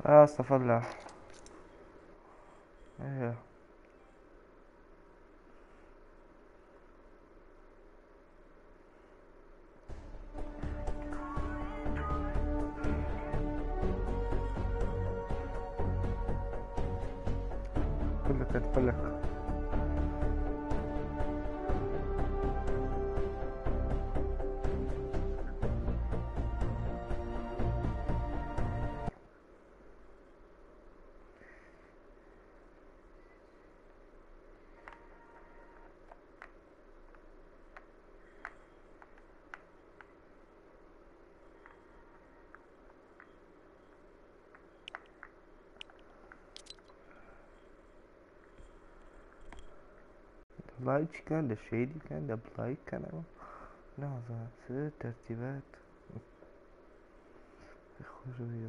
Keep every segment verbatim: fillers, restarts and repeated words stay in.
اه استفلح. ايه كلك تفلك. لايك كان ده شيدي كان ده بلايك كان لحظة سر ترتيبات خروجيات.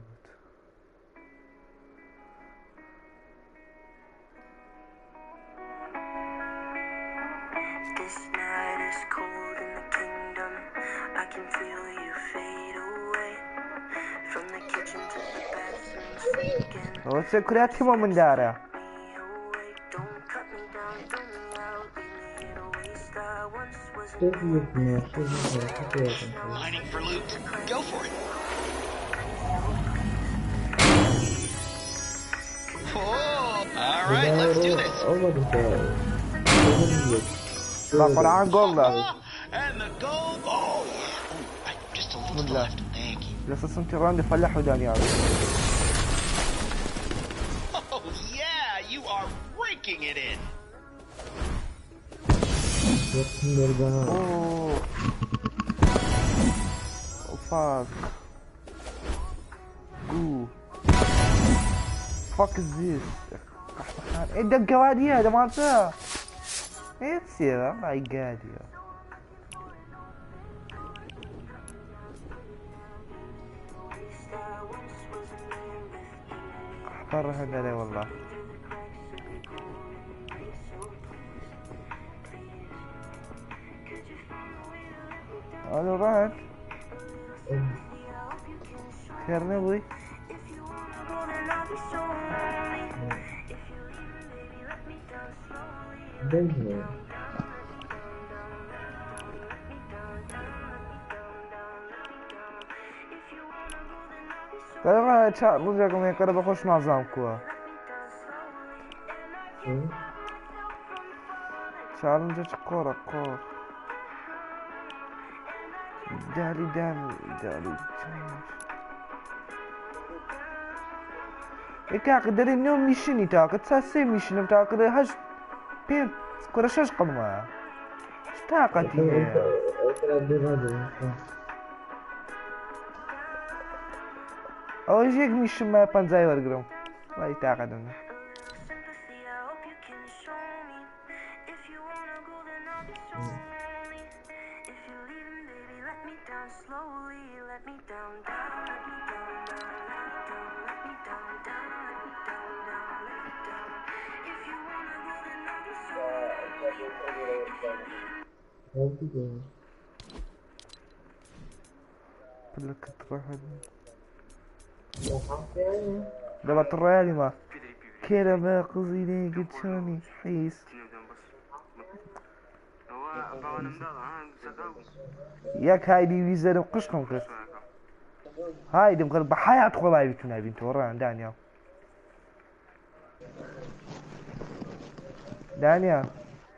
This night is cold in the kingdom. I can feel you fade away from the kitchen to the bathroom sinking. هو سكرياتي مو من داره. Mining for loot. Go for it. Oh, all right, let's do this. القرآن قولنا. And the gold. Oh, just a little left. Thank you. لسه سنتيران يفلحوا دانيال. Oh yeah, you are raking it in. Oh. Oh fuck. Ooh. Fuck is this? ايه الدقة هذه هذا مالته؟ ايه تصير الله يقادي. احضر هذا والله. الو رعد خيرنا ابوي. قال چا روزێکم هێکەرە بە خۆش نازام کووە چارنجە چ قۆڕە قۆڕ دالی دامی دالی ای کاکە دەری نێو میشنی تاکە چا سێ میشنم تاکە هەشت پێ کورە شەش قڵمە چ تاقەتی هەیە ئەوەش یەک میشنمە پەنجای وەرگرم وای تاقە دەمە لك تروح دابا طريالي ما كيرا باقي لي قد شوني حيس ياك هايدي ويزا قشكم كش هايدي مقلب بحياة خلاي بتونا بنت ورا دانيال دانيال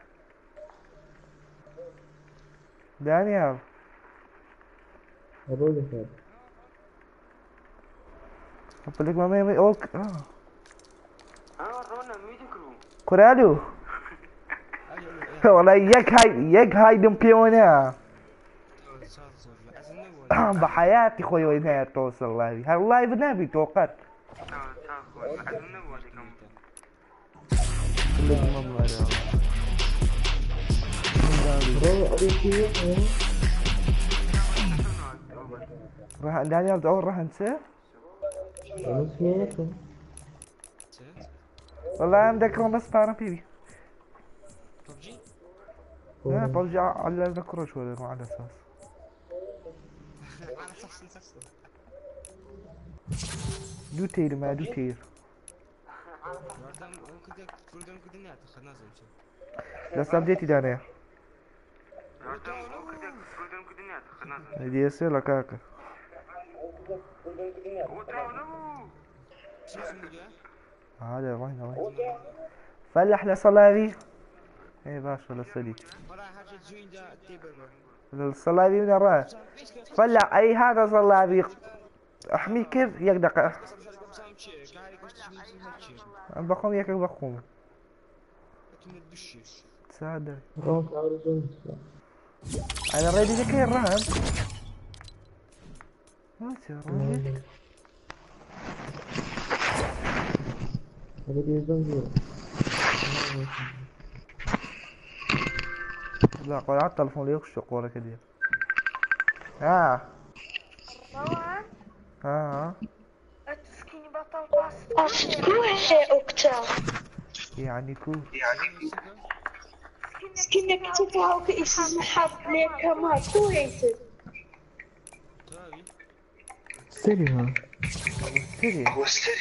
دانيال أقول لك ما ما أوك آه كرالو والله يك هاي يك هاي دم كيونا بحياتي خوي وين توصل الله والله بنبي توقعت راح دانيال دور راح نسى والله انا مذكرهم بس تعرف بيبي لا برجع على ذكره شوي مو على اساس على اساس دو تير ما دو تير بس ابديتي دانيا دي يصير لك هكا هذا وين وين فلح لصلاوي ايه باش ولا صديق الصلاوي من الراس فلح اي هذا صلاوي احمي كيف يقدق بقوم ياك بقوم تساعد انا ريدي ذيك الرهن ما تصير لا قول على التلفون لي يخشق ورا كده ها روان ها تسكيني بطل باص شيء وقتها يعني كو سكينك تفاو كيس محب ليك ما كويس سري ها سري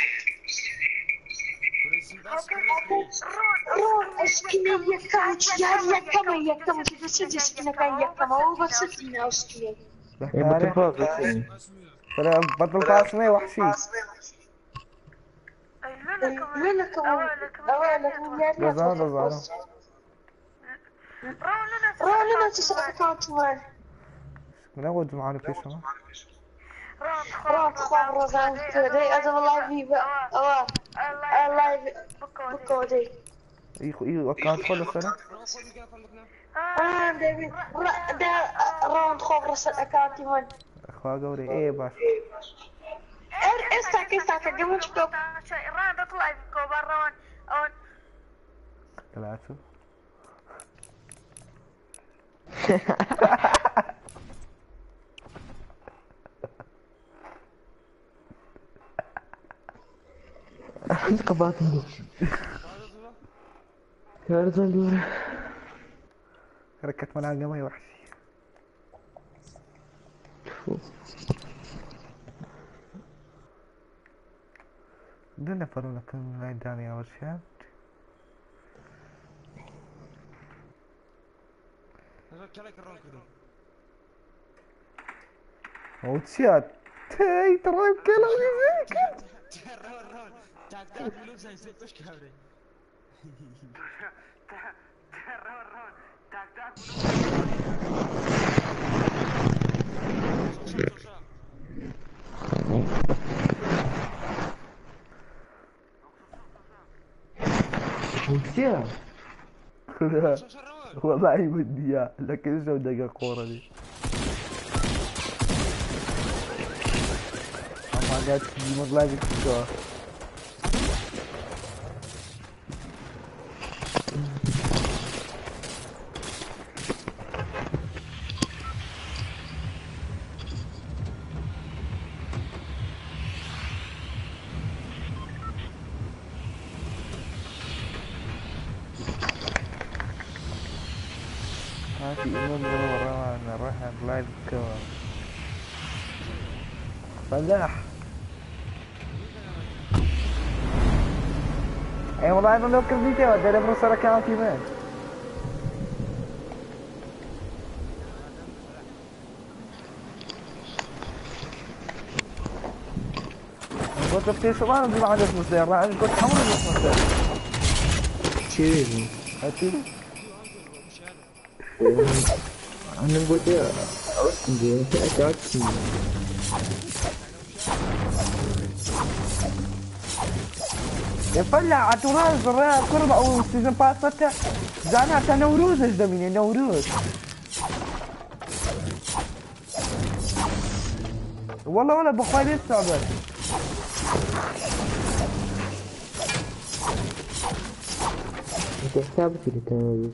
رون اسكيني يكام يا يكام يكام كده سيدي سكينك يكام هو بس سكيني اسكيني ترى بطل باص ما وحشي لك اوالك رزان رزان رون تسعة كانت وين من اول معانا فيش ما رون خبر رزان كده هذا والله في اه الله بكودي ايخو ايخو كانت خلص انا اه ديفيد ده رون خبر اكانتي وين اخوا قوري ايه باش استاك استاك قبل شوف رون تطلع بكوبر رون اون طلعتوا عندك باطن كارزان دورة ركت مناقة ما وحشي بدنا فرنا كم لاين داني اول شيء وتشات تاي ترى كلام زيك Tak tak belum saya setuju kau. Ron Ron tak tak وكثير والله بدي اياه لكن ايش بدي الكورة دي اما قاعد تجيب لاقي الكورة في إمام ورانا راح لايف كور فلاح اي والله انا لو كرديتي ودي بروسر اكاونتي مان قلت في سؤال دي ما عندك مصدر راح قلت حمر مصدر كثير هاتي أنا قلت أصلاً أتأكد يفلع عتوراز الريال قرب أو سيزن باسته زعنا تا نوروز اجدميني نوروز والله ولا بخوالي الصعبة أنت حسابك اللي كان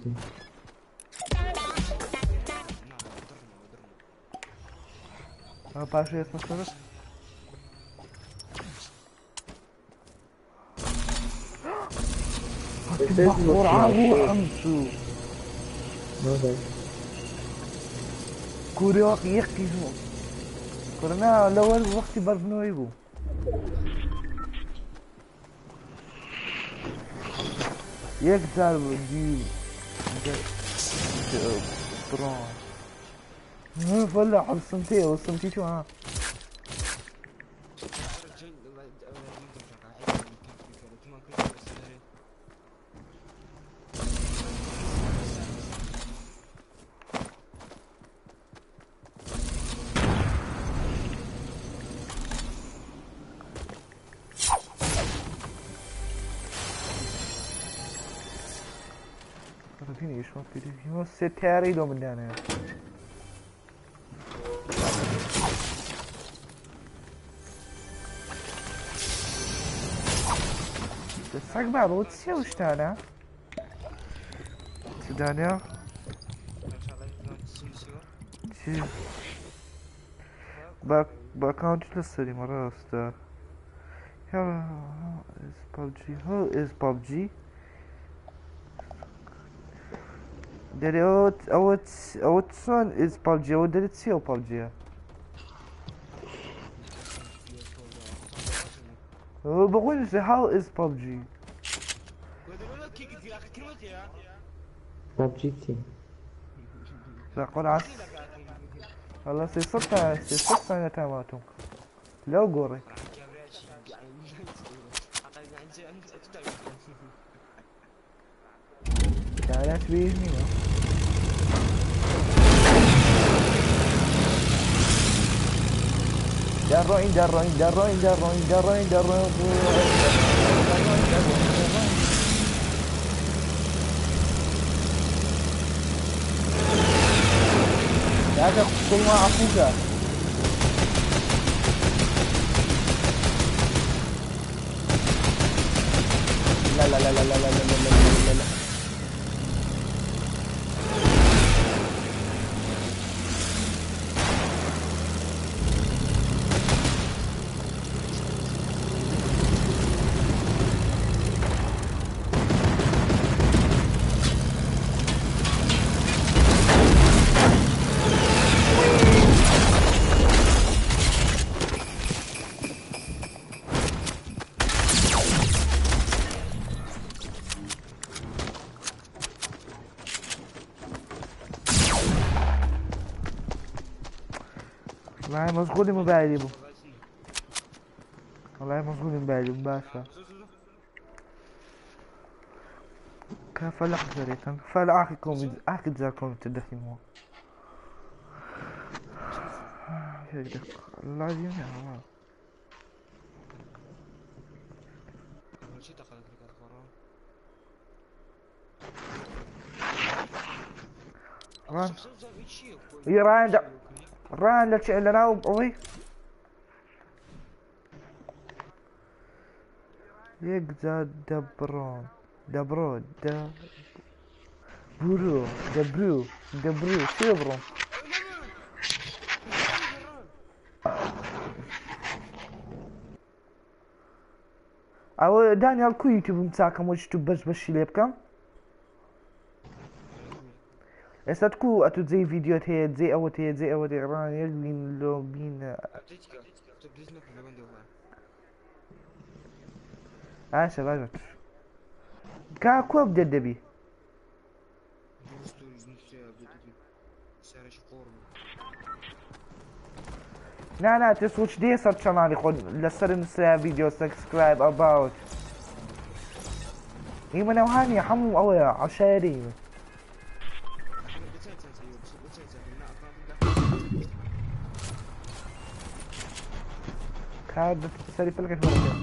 ما باشا اسمه صدق بخور عمو أمسو ماذا؟ كوري واقي يحكي شو كورنا الأول وقتي بربنو يبو یک ضرب دي برون والله حبسنتي وصمتي شو ها فيني ايش ما فيني هو ستاري دو من هنا الصق بعض وتسيا وش تانا تدانيا شي باك باكاونت للسري مرة استا يلا is ببجي who is ببجي Dere اوت اوت اوت son is ببجي او dere تسيا ببجي بقول how is ببجي ببجي تي لا قول عس والله سي صدفة سي صدفة انا تاماتهم لو قوري تعالى تبيهني درين درين درين درين درين درين لا تقتل مع أخوك لا لا لا لا لا لا لا لا لا والله مشغول موبايلي بو والله مشغول موبايلي باشا كيف لا حزريتن فلا اخي كومي اخي جاكم تدخل مو هيك الله يجينا والله ران يا ران ران لا تشعل لنا وي يقزا دبرون دبرو د برو دبرو دبرو شبرو او دانيال كو يوتيوب متاعكم واش تبش باش ليبكم استاتكو اتو زي فيديوهات هي زي اوت هي زي اوت ران يلين لو بين اه شباب كا كو بدي دبي لا لا تسوش دي صار شمالي خد لسر نسا فيديو سبسكرايب اباوت ايما نوهاني حمو اوي عشاري كاد تسالي فلك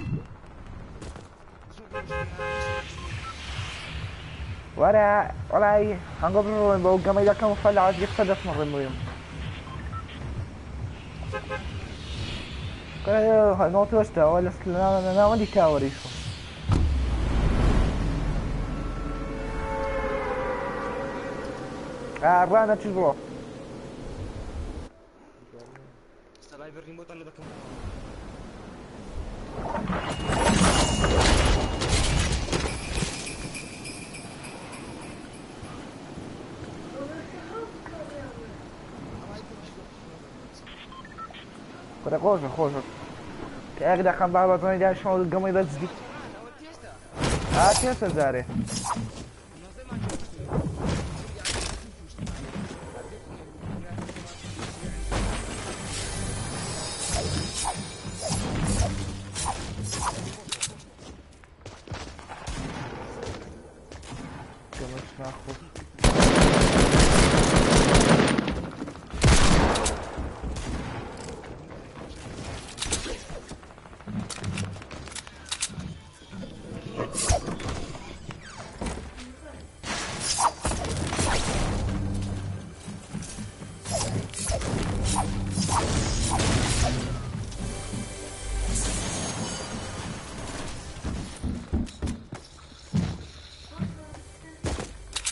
ولا ولا اي هنقبل الروين بقول قام اذا كان مفلع يقصدف من الروين قال نوت وستا ولا انا انا ما عندي تاوري شو اه رانا تشبو استلايف الريموت انا بكم كده خوش خوش كده كان بابا تاني ده شو القمي ده زدي Ah, che Cesare.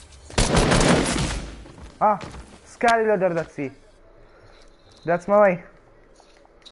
Ah, scary loader, that's it. That's my way.